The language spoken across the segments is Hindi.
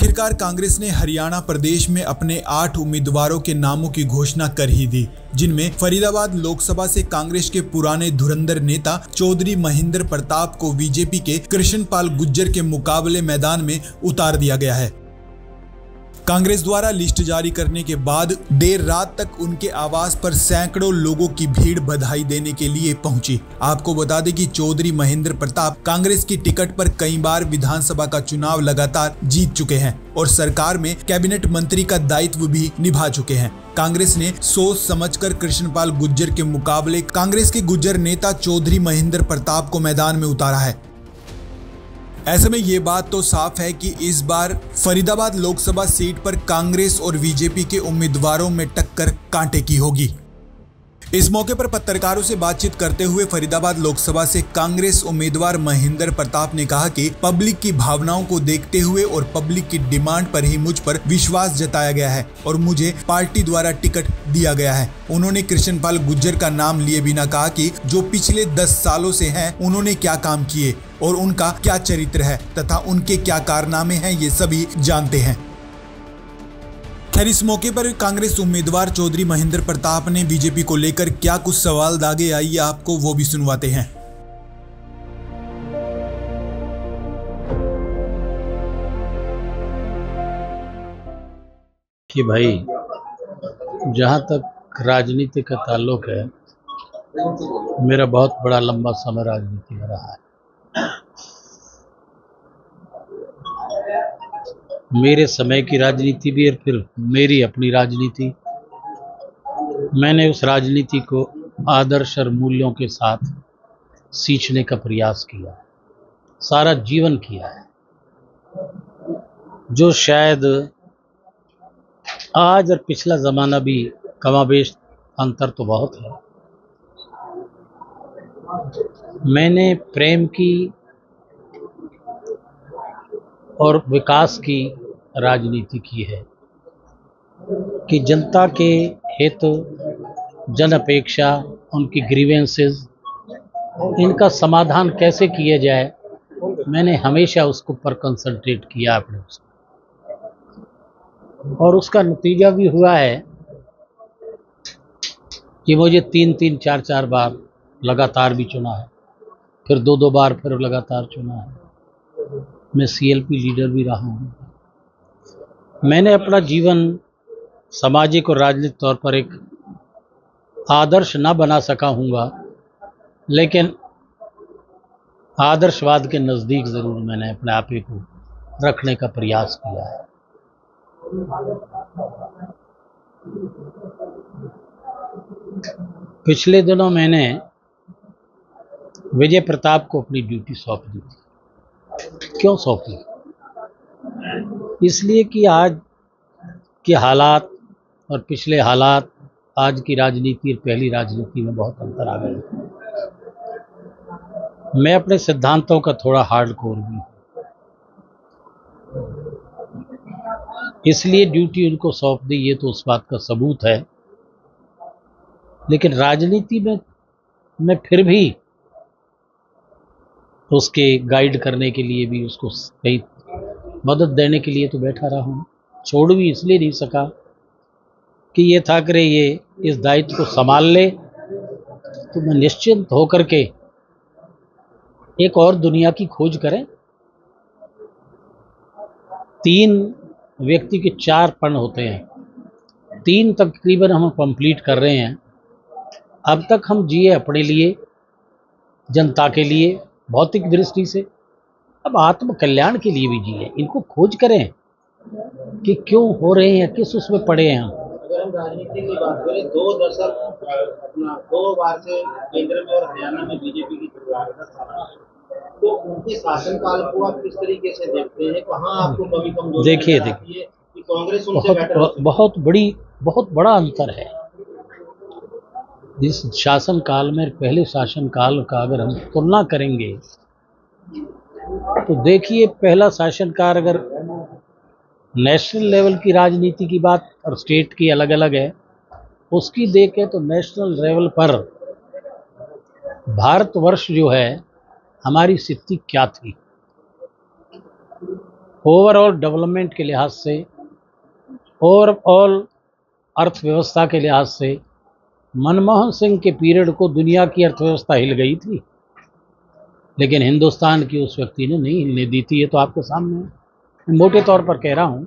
आखिरकार कांग्रेस ने हरियाणा प्रदेश में अपने 8 उम्मीदवारों के नामों की घोषणा कर ही दी, जिनमें फरीदाबाद लोकसभा से कांग्रेस के पुराने धुरंधर नेता चौधरी महेंद्र प्रताप को बीजेपी के कृष्णपाल गुर्जर के मुकाबले मैदान में उतार दिया गया है। कांग्रेस द्वारा लिस्ट जारी करने के बाद देर रात तक उनके आवास पर सैकड़ों लोगों की भीड़ बधाई देने के लिए पहुंची। आपको बता दें कि चौधरी महेंद्र प्रताप कांग्रेस की टिकट पर कई बार विधानसभा का चुनाव लगातार जीत चुके हैं और सरकार में कैबिनेट मंत्री का दायित्व भी निभा चुके हैं। कांग्रेस ने सोच समझकर कृष्णपाल गुर्जर के मुकाबले कांग्रेस के गुर्जर नेता चौधरी महेंद्र प्रताप को मैदान में उतारा है। ऐसे में ये बात तो साफ है कि इस बार फरीदाबाद लोकसभा सीट पर कांग्रेस और बीजेपी के उम्मीदवारों में टक्कर कांटे की होगी। इस मौके पर पत्रकारों से बातचीत करते हुए फरीदाबाद लोकसभा से कांग्रेस उम्मीदवार महेंद्र प्रताप ने कहा कि पब्लिक की भावनाओं को देखते हुए और पब्लिक की डिमांड पर ही मुझ पर विश्वास जताया गया है और मुझे पार्टी द्वारा टिकट दिया गया है। उन्होंने कृष्णपाल गुर्जर का नाम लिए बिना कहा कि जो पिछले 10 सालों से हैं उन्होंने क्या काम किए और उनका क्या चरित्र है तथा उनके क्या कारनामे हैं, ये सभी जानते हैं। खैर, इस मौके पर कांग्रेस उम्मीदवार चौधरी महेंद्र प्रताप ने बीजेपी को लेकर क्या कुछ सवाल दागे, आइए आपको वो भी सुनवाते हैं। कि भाई, जहां तक राजनीति का ताल्लुक है, मेरा बहुत बड़ा लंबा समय राजनीति में रहा है। मेरे समय की राजनीति भी और फिर मेरी अपनी राजनीति। मैंने उस राजनीति को आदर्श और मूल्यों के साथ सींचने का प्रयास किया, सारा जीवन किया है, जो शायद आज और पिछला ज़माना भी कमाबेश अंतर तो बहुत है। मैंने प्रेम की और विकास की राजनीति की है कि जनता के हित, जन अपेक्षा, उनकी ग्रीवेंसेस, इनका समाधान कैसे किया जाए, मैंने हमेशा उसके ऊपर कंसंट्रेट किया अपने उसको, और उसका नतीजा भी हुआ है कि मुझे 3-3, 4-4 बार लगातार भी चुना है, फिर 2-2 बार फिर लगातार चुना है। मैं CLP लीडर भी रहा हूँ। मैंने अपना जीवन सामाजिक और राजनीतिक तौर पर एक आदर्श ना बना सका हूँगा, लेकिन आदर्शवाद के नज़दीक ज़रूर मैंने अपने आप को रखने का प्रयास किया है। पिछले दिनों मैंने विजय प्रताप को अपनी ड्यूटी सौंप दी थी। क्यों सौंपी? इसलिए कि आज के हालात और पिछले हालात, आज की राजनीति और पहली राजनीति में बहुत अंतर आ गए। मैं अपने सिद्धांतों का थोड़ा हार्डकोर भी हूँ, इसलिए ड्यूटी उनको सौंप दी, ये तो उस बात का सबूत है। लेकिन राजनीति में मैं फिर भी उसके गाइड करने के लिए भी, उसको सही मदद देने के लिए तो बैठा रहा हूँ। छोड़ भी इसलिए नहीं सका कि ये था कि ये इस दायित्व को संभाल ले तो मैं निश्चिंत होकर के एक और दुनिया की खोज करें। 3 व्यक्ति के 4 पण होते हैं, 3 तकरीबन हम कंप्लीट कर रहे हैं। अब तक हम जिए अपने लिए, जनता के लिए, भौतिक दृष्टि से, अब आत्म कल्याण के लिए भी जिए। इनको खोज करें कि क्यों हो रहे हैं, किस उसमें पड़े हैं हम। अगर हम राजनीति की बात करें, 2 दशक अपना 2 बार से केंद्र में और हरियाणा में बीजेपी की सरकार है, तो उनके शासनकाल को आप किस तरीके से देखते हैं? कहाँ आपको कभी कमजोरी नजर आती है कि कांग्रेस उनसे बेटर? बहुत बड़ा अंतर है। इस शासनकाल में पहले शासनकाल का अगर हम तुलना करेंगे तो देखिए, पहला शासनकाल अगर नेशनल लेवल की राजनीति की बात और स्टेट की अलग अलग है, उसकी देखें तो नेशनल लेवल पर भारतवर्ष जो है, हमारी स्थिति क्या थी। ओवरऑल डेवलपमेंट के लिहाज से, ओवरऑल अर्थव्यवस्था के लिहाज से मनमोहन सिंह के पीरियड को दुनिया की अर्थव्यवस्था हिल गई थी, लेकिन हिंदुस्तान की उस व्यक्ति ने नहीं हिलने दी थी। ये तो आपके सामने है, मैं मोटे तौर पर कह रहा हूँ।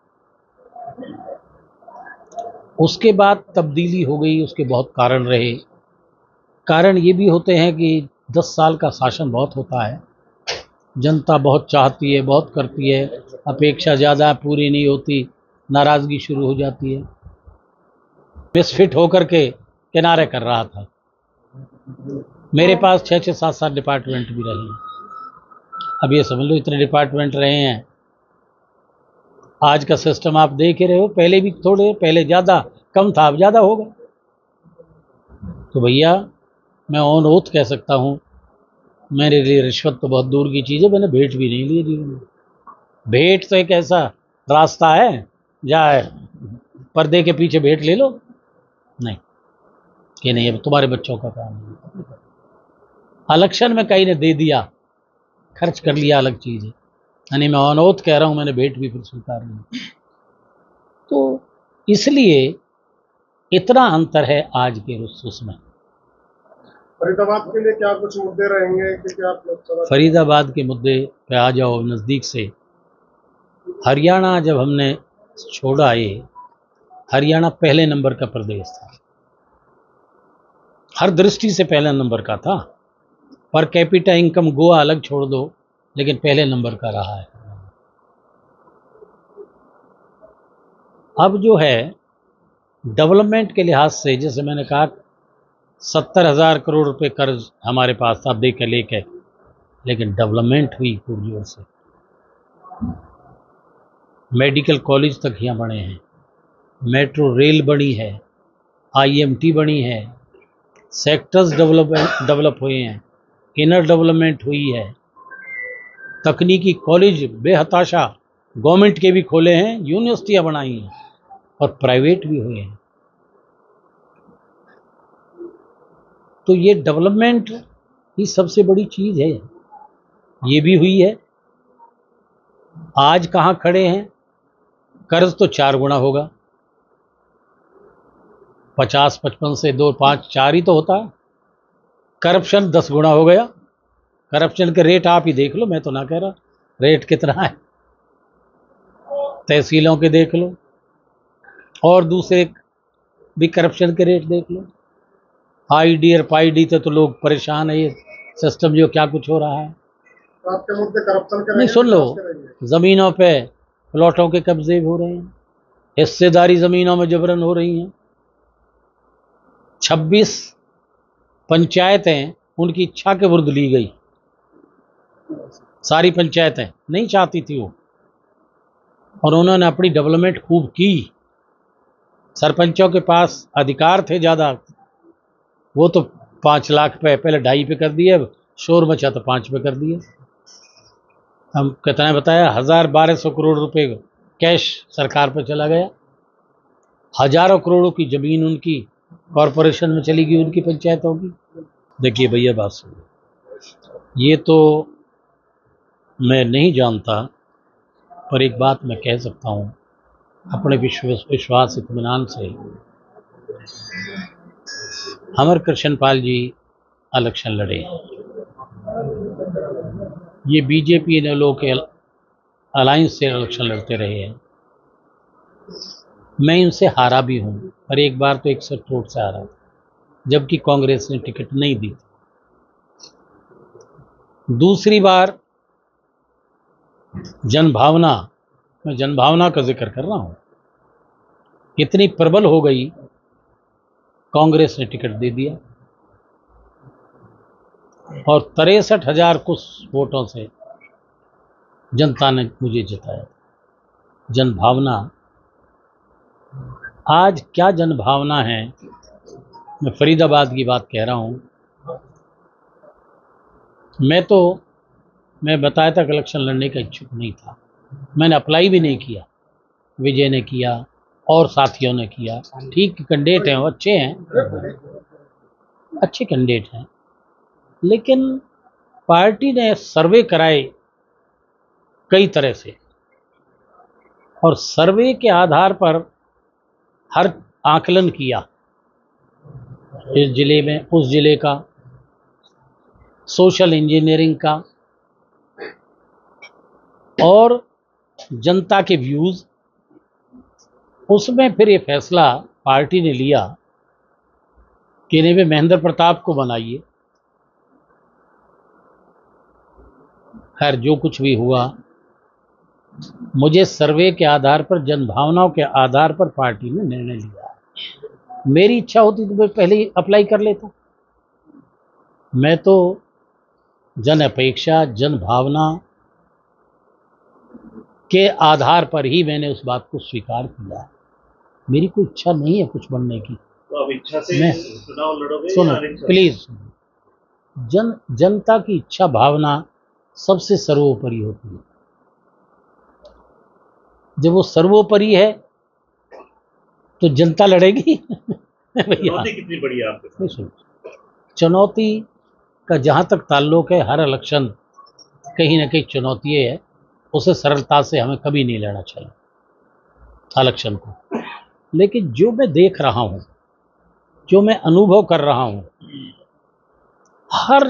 उसके बाद तब्दीली हो गई, उसके बहुत कारण रहे। कारण ये भी होते हैं कि 10 साल का शासन बहुत होता है, जनता बहुत चाहती है, बहुत करती है, अपेक्षा ज़्यादा पूरी नहीं होती, नाराज़गी शुरू हो जाती है। मिसफिट होकर के किनारे कर रहा था। मेरे पास 6-6, 7-7 डिपार्टमेंट भी रहे हैं। अब ये समझ लो इतने डिपार्टमेंट रहे हैं। आज का सिस्टम आप देख ही रहे हो, पहले भी थोड़े, पहले ज़्यादा, कम था, अब ज़्यादा होगा। तो भैया मैं ऑन ओथ कह सकता हूँ, मेरे लिए रिश्वत तो बहुत दूर की चीज़ है, मैंने भेंट भी नहीं ली जीवन में। भेंट तो एक ऐसा रास्ता है, जाए पर्दे के पीछे भेंट ले लो, नहीं कि नहीं अब तुम्हारे बच्चों का काम है। इलेक्शन में कहीं ने दे दिया, खर्च कर लिया, अलग चीज़ है। यानी मैं ऑन ओथ कह रहा हूँ, मैंने भेंट भी फिर स्वीकार नहीं। तो इसलिए इतना अंतर है आज के उसमें। फरीदाबाद के लिए क्या कुछ मुद्दे रहेंगे कि क्या आप लोग? फरीदाबाद के मुद्दे पे आ जाओ नज़दीक से। हरियाणा जब हमने छोड़ा, ये हरियाणा पहले नंबर का प्रदेश था, हर दृष्टि से पहले नंबर का था। पर कैपिटा इनकम गोवा अलग छोड़ दो, लेकिन पहले नंबर का रहा है। अब जो है डेवलपमेंट के लिहाज से, जैसे मैंने कहा 70,000 करोड़ रुपए कर्ज हमारे पास था दे के लेके, लेकिन डेवलपमेंट हुई खूब जोर से। मेडिकल कॉलेज तक यहाँ बने हैं, मेट्रो रेल बनी है, IMT बनी है, सेक्टर्स डेवलप हुए हैं, इनर डेवलपमेंट हुई है, तकनीकी कॉलेज बेहताशा गवर्नमेंट के भी खोले हैं, यूनिवर्सिटियाँ बनाई हैं और प्राइवेट भी हुए हैं। तो ये डेवलपमेंट ही सबसे बड़ी चीज़ है, ये भी हुई है। आज कहाँ खड़े हैं? कर्ज तो 4 गुना होगा, 50-55 से 2-5, 4 ही तो होता है। करप्शन 10 गुना हो गया। करप्शन के रेट आप ही देख लो, मैं तो ना कह रहा रेट कितना है, तहसीलों के देख लो और दूसरे भी करप्शन के रेट देख लो। ID और पाईडी तो लोग परेशान है, ये सिस्टम जो क्या कुछ हो रहा है। आपके मुद्दे करप्शन के नहीं, सुन लो, ज़मीनों पे प्लॉटों के कब्जे हो रहे हैं, हिस्सेदारी ज़मीनों में जबरन हो रही हैं। 26 पंचायतें उनकी इच्छा के विरुद्ध ली गई, सारी पंचायतें नहीं चाहती थी वो, और उन्होंने अपनी डेवलपमेंट खूब की। सरपंचों के पास अधिकार थे ज़्यादा, वो तो 5 लाख पे पहले 2.5 पे कर दिए, शोर मचा तो 5 पे कर दिए। हम कितना बताया, 1,000-1,200 करोड़ रुपए कैश सरकार पे चला गया। हजारों करोड़ों की ज़मीन उनकी कॉरपोरेशन में चली गई, उनकी पंचायतों की। देखिए भैया बात सुनो, ये तो मैं नहीं जानता, पर एक बात मैं कह सकता हूँ अपने विश्वास इत्मीनान से, अमर कृष्ण पाल जी इलेक्शन लड़े, ये बीजेपी ने लोग के अलायंस से इलेक्शन लड़ते रहे हैं। मैं इनसे हारा भी हूँ, पर एक बार तो 61 वोट से हारा, जबकि कांग्रेस ने टिकट नहीं दी। दूसरी बार जनभावना, मैं जनभावना का जिक्र कर रहा हूँ, इतनी प्रबल हो गई, कांग्रेस ने टिकट दे दिया और 63,000 कुछ वोटों से जनता ने मुझे जिताया। जनभावना, आज क्या जनभावना है, मैं फरीदाबाद की बात कह रहा हूँ। मैं बताया था कि इलेक्शन लड़ने का इच्छुक नहीं था, मैंने अप्लाई भी नहीं किया, विजय ने किया और साथियों ने किया। ठीक कैंडिडेट हैं, वो अच्छे हैं, अच्छे कैंडिडेट हैं, लेकिन पार्टी ने सर्वे कराए कई तरह से, और सर्वे के आधार पर हर आकलन किया, इस जिले में, उस जिले का, सोशल इंजीनियरिंग का, और जनता के व्यूज़, उसमें फिर ये फैसला पार्टी ने लिया कि इन्हें भी महेंद्र प्रताप को बनाइए। खैर जो कुछ भी हुआ, मुझे सर्वे के आधार पर, जनभावनाओं के आधार पर पार्टी ने निर्णय लिया। मेरी इच्छा होती तो मैं पहले ही अप्लाई कर लेता। मैं तो जन अपेक्षा, जन भावना के आधार पर ही मैंने उस बात को स्वीकार किया। मेरी कोई इच्छा नहीं है कुछ बनने की। तो अब इच्छा से मैं चुनाव लड़ोगे? सुनो या अनिच्छा? प्लीज, जनता की इच्छा भावना सबसे सर्वोपरि होती है। जब वो सर्वोपरि है तो जनता लड़ेगी। चुनौती कितनी बड़ी है आपके साथ? नहीं सुनो, चुनौती का जहाँ तक ताल्लुक है, हर इलेक्शन कहीं ना कहीं चुनौती है, उसे सरलता से हमें कभी नहीं लेना चाहिए इलेक्शन को। लेकिन जो मैं देख रहा हूँ, जो मैं अनुभव कर रहा हूँ, हर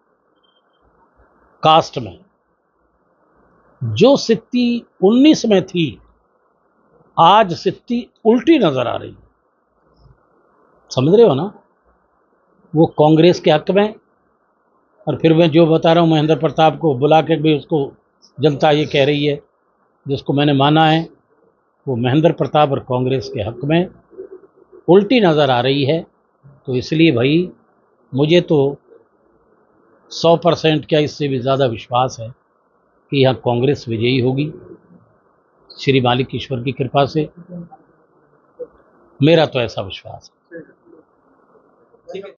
कास्ट में जो स्थिति 19 में थी, आज स्थिति उल्टी नजर आ रही है। समझ रहे हो ना? वो कांग्रेस के हक में, और फिर मैं जो बता रहा हूँ महेंद्र प्रताप को बुला के भी उसको जनता ये कह रही है, जिसको मैंने माना है, वो महेंद्र प्रताप और कांग्रेस के हक में उल्टी नज़र आ रही है। तो इसलिए भाई मुझे तो 100% क्या, इससे भी ज़्यादा विश्वास है कि यहाँ कांग्रेस विजयी होगी, श्री मालिक ईश्वर की कृपा से। मेरा तो ऐसा विश्वास है।